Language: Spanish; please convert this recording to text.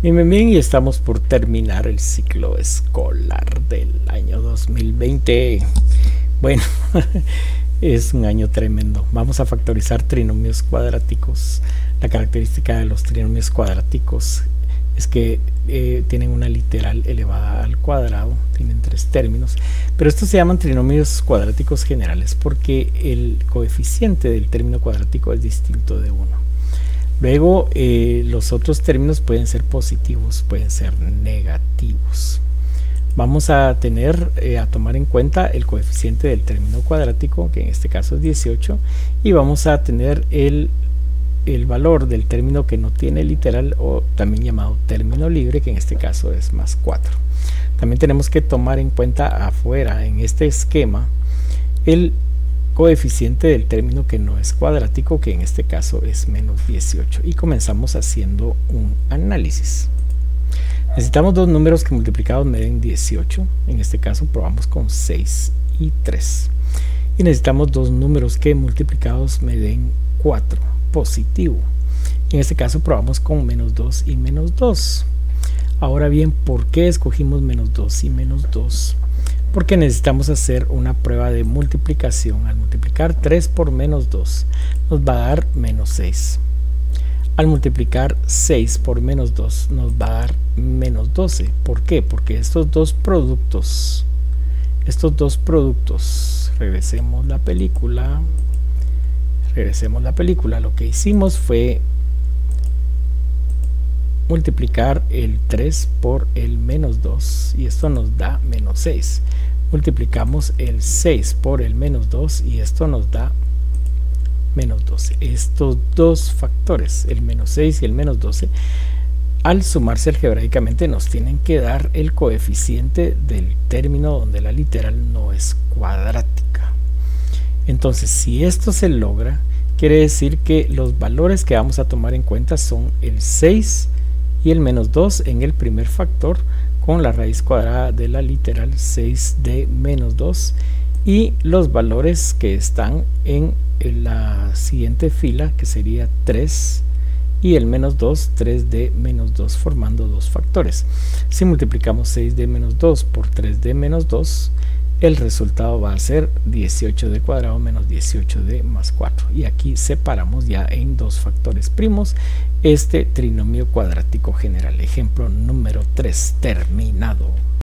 Bien, y estamos por terminar el ciclo escolar del año 2020. Bueno, es un año tremendo. Vamos a factorizar trinomios cuadráticos. La característica de los trinomios cuadráticos es que tienen una literal elevada al cuadrado, tienen 3 términos, pero estos se llaman trinomios cuadráticos generales porque el coeficiente del término cuadrático es distinto de 1. Luego los otros términos pueden ser positivos, pueden ser negativos. Vamos a tener a tomar en cuenta el coeficiente del término cuadrático, que en este caso es 18, y vamos a tener el valor del término que no tiene literal, o también llamado término libre, que en este caso es más 4. También tenemos que tomar en cuenta afuera, en este esquema, el coeficiente del término que no es cuadrático, que en este caso es menos 18, y comenzamos haciendo un análisis. Necesitamos dos números que multiplicados me den 18, en este caso probamos con 6 y 3, y necesitamos dos números que multiplicados me den 4, positivo, en este caso probamos con menos 2 y menos 2. Ahora bien, ¿por qué escogimos menos 2 y menos 2? Porque necesitamos hacer una prueba de multiplicación. Al multiplicar 3 por menos 2 nos va a dar menos 6. Al multiplicar 6 por menos 2 nos va a dar menos 12. ¿Por qué? Porque estos dos productos, regresemos la película, lo que hicimos fue multiplicar el 3 por el menos 2 y esto nos da menos 6. Multiplicamos el 6 por el menos 2 y esto nos da menos 12. Estos dos factores, el menos 6 y el menos 12, al sumarse algebraicamente nos tienen que dar el coeficiente del término donde la literal no es cuadrática. Entonces, si esto se logra, quiere decir que los valores que vamos a tomar en cuenta son el 6 y el menos 2 en el primer factor, con la raíz cuadrada de la literal 6 de menos 2, y los valores que están en la siguiente fila, que sería 3 y el menos 2, 3 de menos 2, formando dos factores. Si multiplicamos 6 de menos 2 por 3 de menos 2, el resultado va a ser 18 de cuadrado menos 18 de más 4, y aquí separamos ya en dos factores primos este trinomio cuadrático general. Ejemplo número 3 terminado.